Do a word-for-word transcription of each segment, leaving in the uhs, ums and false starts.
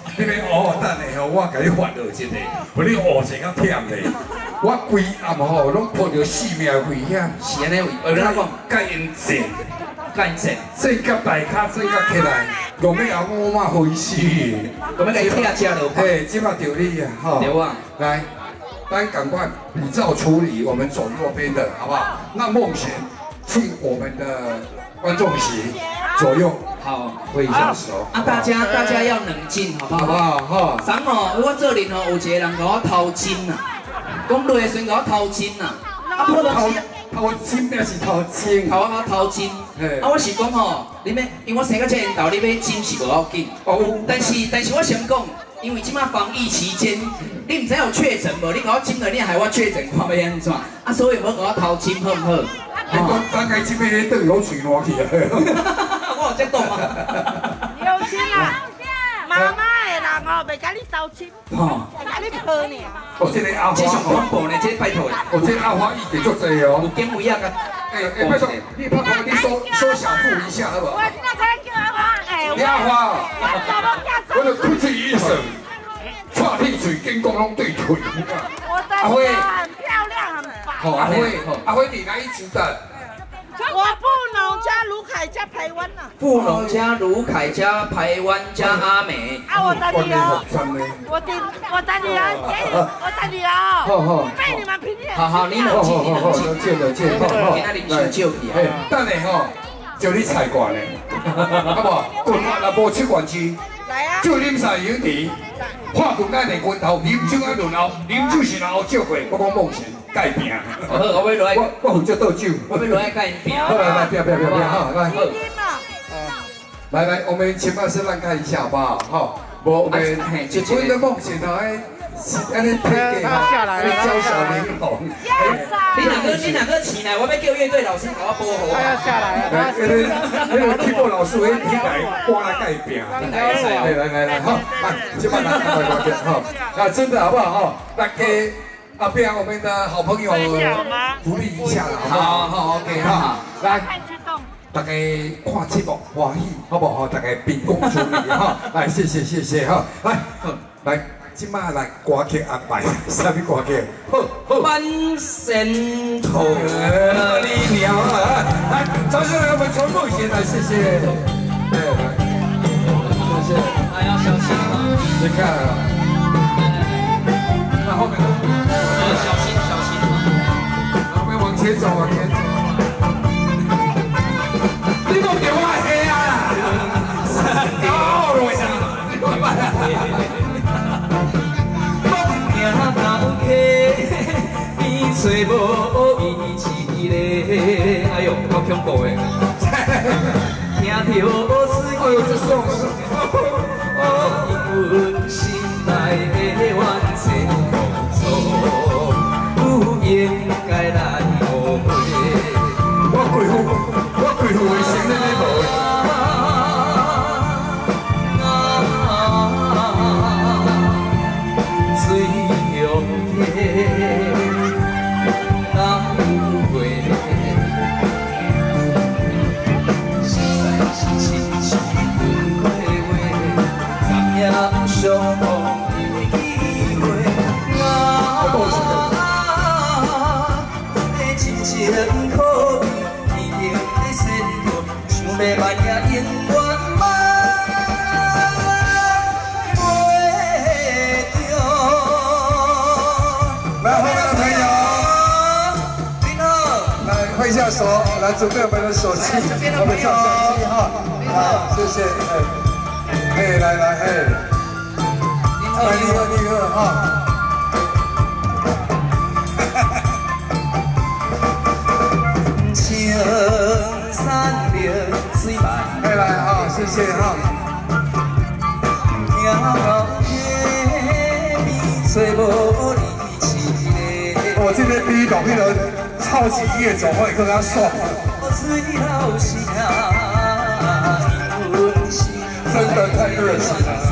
你要学等下吼，我甲你发落一下，互你学成较忝咧。我规暗吼拢抱着性命危险， 是安尼位，呃，你讲甲因战， 甲因战， 这甲大卡，这甲起来，用要后我妈回死。 咁样给拆车落。 嘿，即马着你啊，吼。 对啊。 来，咱赶快比照处理我们左右边的，好不好？那梦贤，请我们的观众席左右。 好， 挥一下手啊！大家大家要冷静，好不好？ 好不好？哈。 昨哦，我做人哦，有一个人甲我偷亲呐，讲落的时阵甲我偷亲呐，啊，我偷偷亲表是偷亲， 偷我偷亲。啊，我是讲吼，你要，因为我生到这缘投，你要亲是无要紧。哦。但是但是我先讲，因为即马防疫期间，你唔知有确诊无？你甲我亲了，你害我确诊，看要安怎？啊，所以无甲我偷亲，好唔好？ 你讲咱家这边等老嘴烂去啊！ 我有这懂啊！ 有钱啊！妈妈的人哦，袂甲你收钱， 哦， 会甲你讨尔。 我这个阿这上花， 恐怖呢，这拜托的。 我这个阿花意见足济哦。 有经纬啊个。 哎哎，拜托，你拍拍你缩缩小腹一下好不好？ 我今仔才叫阿花，哎， 你阿花， 我怎么叫？ 我就口齿医生，串铁嘴跟公拢对腿。 我的很漂亮，很白。 好，阿辉，阿辉，你哪一组的？ 我布农加卢凯加台湾呐。 布农加卢凯加台湾加阿美。 啊，我等你哦。我等，我等你哦，我等你哦。 好好。 被你们评点。 好好，你冷静，你冷静。 冷静冷静。好好。 今仔日先照去啊。 等下吼，就你菜罐嘞，好不好？棍法若无七罐机。 来啊。 就啉晒油茶，看棍咱的拳头，啉酒啊轮后，啉酒是然后照过，我讲梦想。 改饼， 好，我要落来， 我我负责倒酒， 我要落来改饼。 好来来，不要不要不要不要，好来， 好。 来来，我们请把手让开一下，好不好？好，我我们我们的梦想呢，哎，安尼推给哈，安尼教小玲珑。 你哪个你哪个起来？我要叫乐队老师给我保护。 他要下来了， 那个那个 keyboard 老师会起来帮他改饼。来来来来，好，来，先把它拿过来，好，啊，真的好不好？哈，来给。 啊，不然我们的好朋友鼓励一下了，好不好？好好 ，OK 哈，来，大家看节目欢喜，好不好？大家秉公处理哈，来，谢谢谢谢哈，来，来，今麦来歌曲安排，啥物歌曲？好，好， 万神头你鸟啊！来，掌声来我们全部先来，谢谢，对，谢谢， 还要小心啊！ 你看，那后面。 小心小心！ 我们往前走，往前走。你弄电话黑啊！哦，罗生，你干嘛呀？梦行到客，伊找无伊一个。哎呦，好恐怖诶！听到思哎呦，这爽！哦，因阮心内的怨情。 应该来误会，我贵妇，我贵妇的心在无。水中客，哪有会？实在是亲像分过话，怎样相逢的机会？情可悲，已经在心头，想要万也永远忘袂着。来，后面的朋友，您好，来挥一下手，来准备我们的手机，我们唱手机哈，好，谢谢，哎，哎，来来，哎，来，立刻立刻哈。 来来哈，谢谢哈。我这边第一档那个超级夜总会刚刚爽，真的太热情了。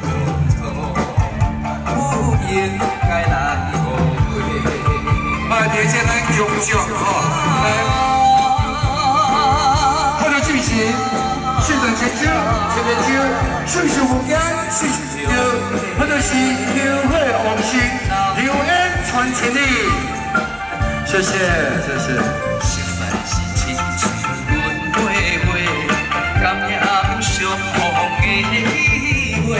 啊，连线咱中奖哈，来。 剧情顺着前手，前面手，顺手无间，顺手就对，我就是后会往事，流言传千里。谢谢，谢谢。 实在是亲像阮花花，感染相逢的气味。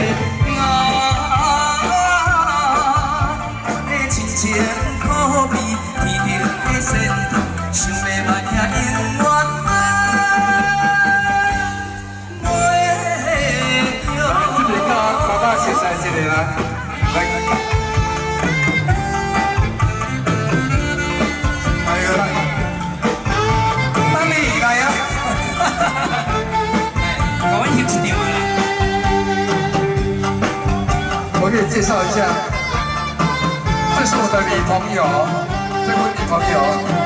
啊，的亲情可比天顶的仙桃，想要万遐姻缘买袂着。 这边甲爸爸熟悉一个啦，来。 我给你介绍一下，这是我的女朋友，这是我女朋友。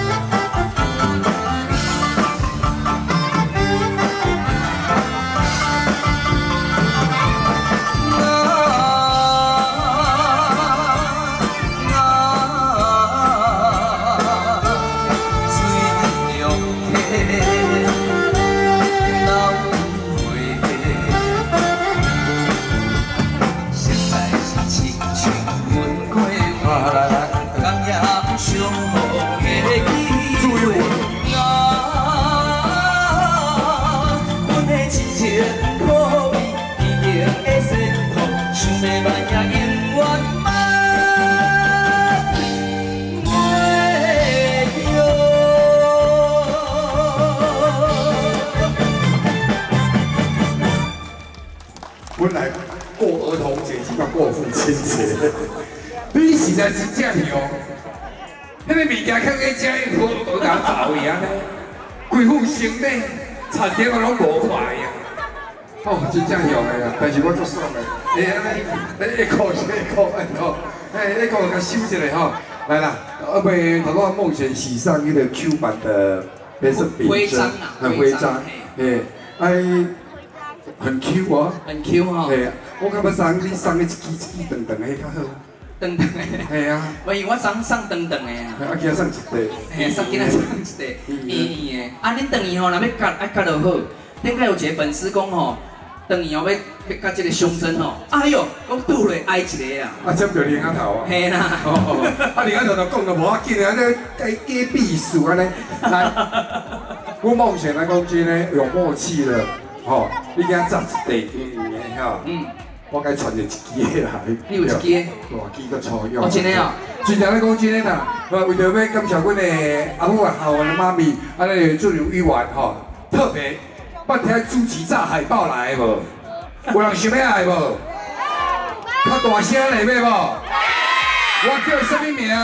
本来过儿童节是要过父亲节，你实在是这样哦。迄个物件较个食，伊好好甲走伊安尼，规副生理产点我拢无快呀。哦，真正用的啊，但是我做爽的。哎，安尼，你一口一口，哎吼，哎，一口甲收一下吼。来啦，后面头个梦想洗上一个 Q 版的黑色笔针，很徽章，哎，哎。 很 Q 哦， 很 Q 哦。 嘿，我感觉送你送一支一支长长的较好。 长长的。系啊。 我以为我送送长长的啊。 啊，今仔送一块。 嘿，送今仔送一块，圆圆的。啊，恁长圆吼，若要夹爱夹就好。顶下有一个粉丝讲吼，长圆吼要要夹这个胸针吼，哎呦，我拄咧挨一个啊。 啊，这不就另仔头啊？ 嘿啦。 哦哦。啊，另仔头就讲就无要紧啊，这加加秘书安尼。来，我梦想来讲真呢，有默契了。 吼，你今仔扎一地圆圆的吼，嗯，我该传一支来。 你有一支？大支搁粗用。 哦，真的哦。 真正咧讲真的啦，为着要感谢阮的阿母啊、校园的妈咪，安尼做委员吼，特别捌听主持炸海报来无？有人想要来无？较大声来要无？我叫什么名？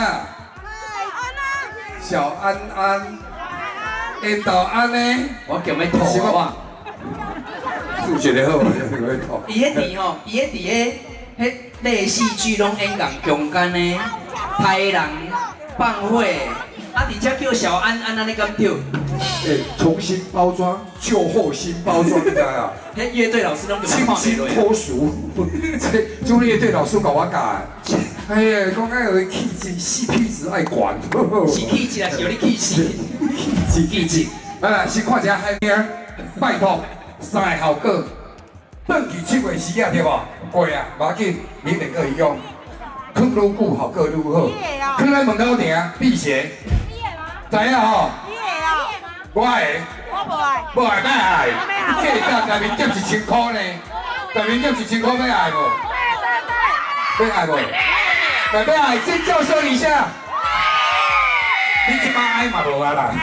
小安安。缘投安呢？ 我叫要吐啊！ 数学的好，我就会考。 伊迄题吼，伊迄伫个迄类戏剧拢演讲中间呢，杀人、放火，啊，而且叫小安安安尼敢跳？ 诶，重新包装，旧货新包装，你知啊？ 迄乐队老师拢清新脱俗，这种乐队老师教我教。哎呀，讲讲有气质，C P 值爱管。 是气质啊，是有你气质。 气质，气质。来来，先看一下海名，拜托。 三个效果，转去七月时啊，对无？过啊，无要紧，明年可以用。放愈久效果愈好。放在门口埕辟邪。知影吼？ 你会哦？ 我会。 我无爱。 无爱，哪爱？这个内面减一千块呢？内面减一千块要爱无？ 对对对。 要爱无？来要爱，尖叫声一下。你即摆爱嘛无啊啦？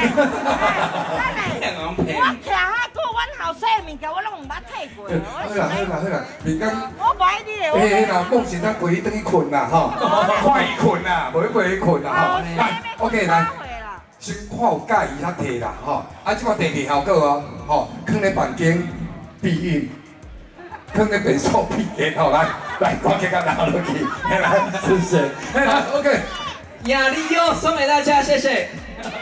我徛遐久，阮后生物件我拢唔捌睇过。 好啦好啦好啦，民间。 我不爱你的。 嘿啦，梦想咱陪伊转去困啦吼，看伊困啦，无陪伊困啦吼。来 ，OK 来，先看有介意较摕啦吼。啊，即个第二效果哦，吼，放咧房间避孕，放咧便所避孕吼，来来，我给他拿落去，来，谢谢。来 ，OK。 压力哟，送给大家，谢谢。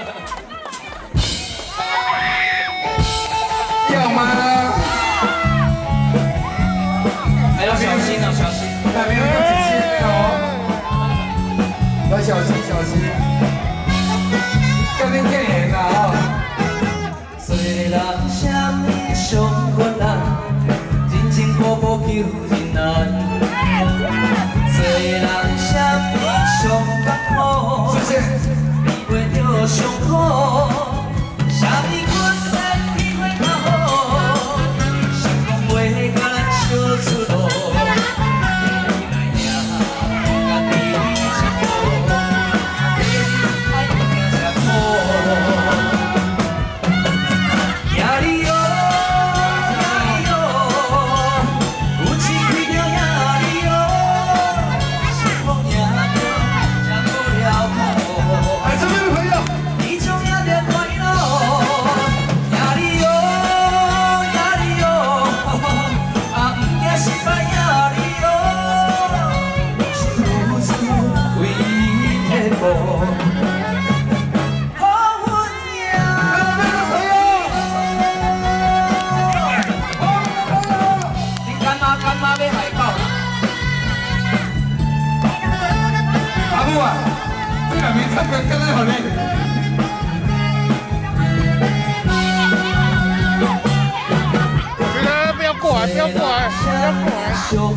要吗？ 还要小心哦，小心。 那边要小心哦，要小心小心。今天天炎啦哦。 虽然什么伤。 人难。做人啥物上艰苦， 谢谢。 比袂着上苦，啥物阮先比袂较好，想讲袂甲咱相出路。 看看刚刚好嘞。 觉得不要过来，不要过来，不要过来。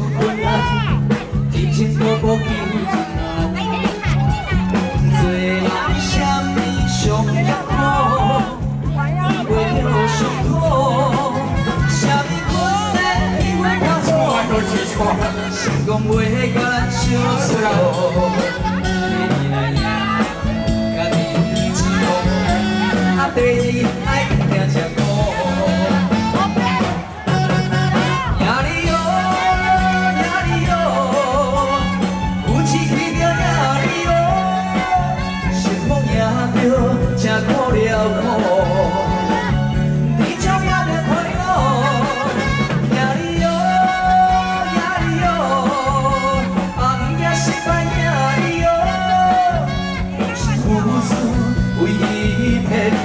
第二爱听这歌，呀哩哟呀哩哟，有志气着呀哩哟，幸福也着真苦了苦，地上也着快乐，呀哩哟呀哩哟，啊毋惊失败呀哩哟，是付出为伊撇步。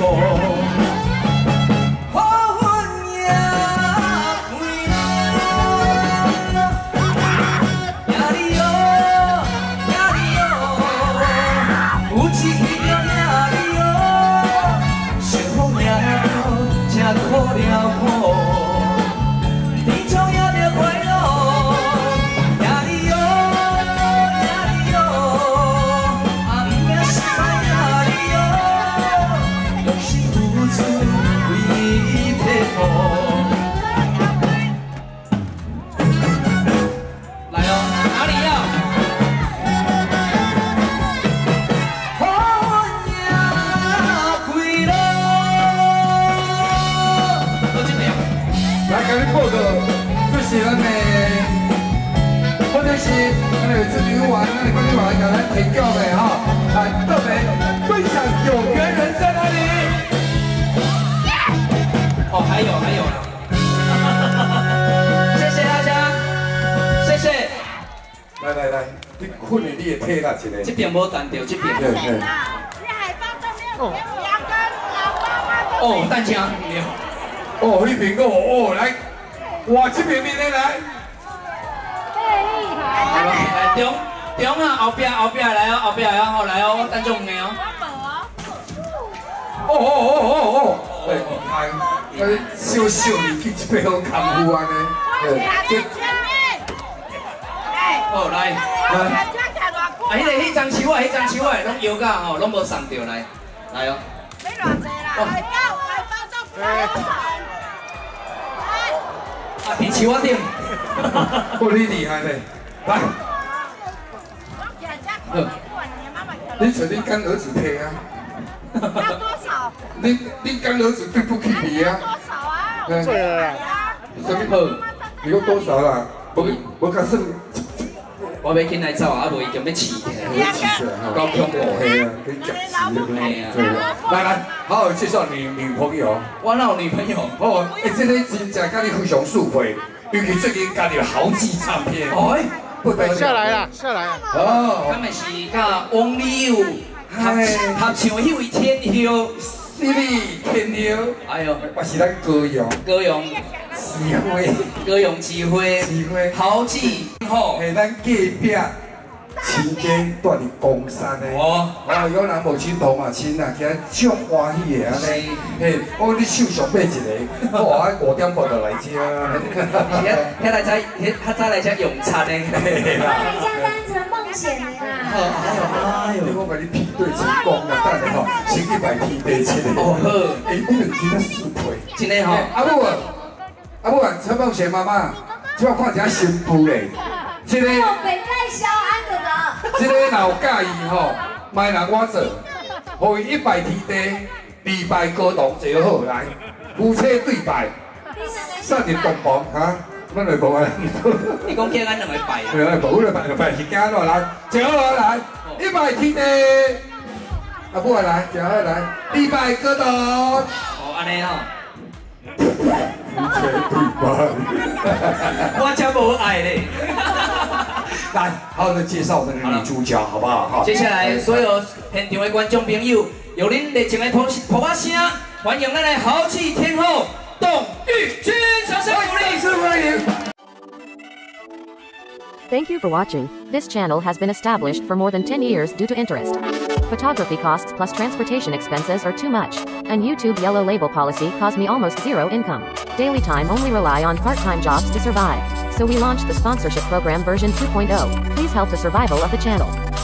是咱的，或者是咱的子女玩，咱的观众玩，给咱提供的哈，来特别分享有缘人在哪里？ 哦，还有还有了，谢谢大家，谢谢。 来来来，你困的你也退啦一个。 这边无单调，这边。 对对。 哦。 哦，蛋浆没有。 哦，那边个哦来。 哇，这边面的来， 来中中啊，后边后边来哦，后边来哦，来哦，我等种的哦。 哦哦哦哦哦，哎，哎，哎，小小年纪就要功夫安尼，对， 哦来，来，啊，迄个迄张手啊，迄张手啊，拢摇到吼，拢无送到来，来哦。要偌济啦？海报，海报到海啊，伫树仔顶， 哦，你厉害嘞！来，你找你干儿子配啊？ 要多少？ 你你干儿子对不起你啊？ 多少啊？ 对了， 什么好？你讲多少啦？我我讲算。 我要紧来走啊，无伊就要饲起来， 高恐怖嘿啊，跟讲嘿啊， 来来，好好介绍你女朋友。 我哪有女朋友？ 哦，哎，这个真正跟你非常速配，尤其最近加入好记唱片。 哦， 不得了。 下来了，下来了。 哦，他们是甲王力友合合唱迄位天后， 犀利天后。 哎呦， 我是咱歌咏。 歌咏。 机会， 歌咏机会， 机会， 好记好， 系咱隔壁亲家住伫公山的， 哦， 哦，有人无亲同嘛亲啊，今日足欢喜的安尼。嘿，我你手上买一个，我啊五点半就来吃。 遐遐来遮，遐较早来遮用餐的。 我来家单程梦险的啦。 哎呦，我甲你批对成功啦，等下吼，先去买天地一个。 哦好， 哎，你两斤仔四倍。 真的吼。 阿母啊，阿母啊，陈梦贤妈妈，即我看一下新妇咧，这个。 北盖小安哥哥。 这个若有介意吼，卖人我做，互伊一拜天地，二拜高堂就好来，夫妻对拜，杀入洞房哈，乜来无啊？ 你讲叫咱两个拜啊？ 对啊，无来拜就拜是假咯来，就好咯来，一拜天地，阿母啊来，就好来，二拜高堂。 哦，安尼吼。 夫妻对拜。 我真无爱咧。 来，好的介绍我们的女主角，好不好？好。 接下来，所有现场的观众朋友，有您热情的捧捧把声，欢迎咱的豪气天后董玉君，掌声鼓励，欢迎。 Thank you for watching. This channel has been established for more than ten years due to interest. Photography costs plus transportation expenses are too much, and YouTube yellow label policy caused me almost zero income. Daily time only rely on part-time jobs to survive. So we launched the sponsorship program version two point oh. Please help the survival of the channel.